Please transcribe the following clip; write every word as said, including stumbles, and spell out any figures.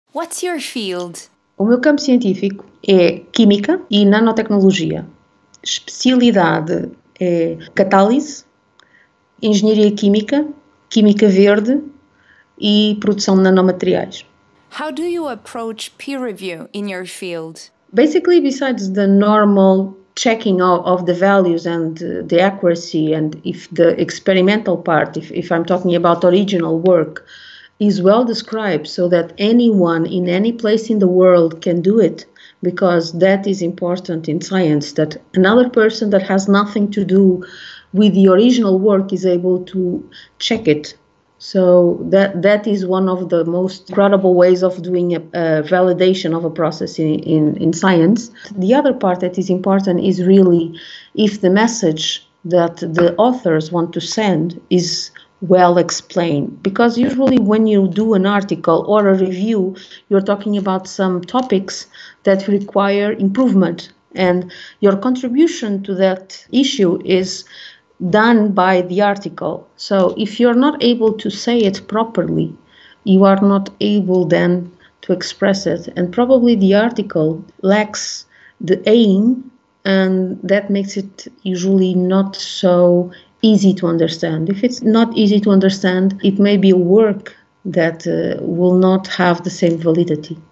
What's your field? O meu campo científico é Química e Nanotecnologia. Especialidade é Catálise, Engenharia Química, Química Verde e Produção de Nanomateriais. How do you approach peer review in your field? Basically, besides the normal checking of, of the values and uh, the accuracy, and if the experimental part, if, if I'm talking about original work, is well described so that anyone in any place in the world can do it, because that is important in science, that another person that has nothing to do with the original work is able to check it. So that that is one of the most credible ways of doing a, a validation of a process in, in, in science. The other part that is important is really if the message that the authors want to send is well explained. Because usually when you do an article or a review, you're talking about some topics that require improvement. And your contribution to that issue is done by the article. So if you're not able to say it properly, you are not able then to express it. And probably the article lacks the aim, and that makes it usually not so easy to understand. If it's not easy to understand, it may be a work that uh, will not have the same validity.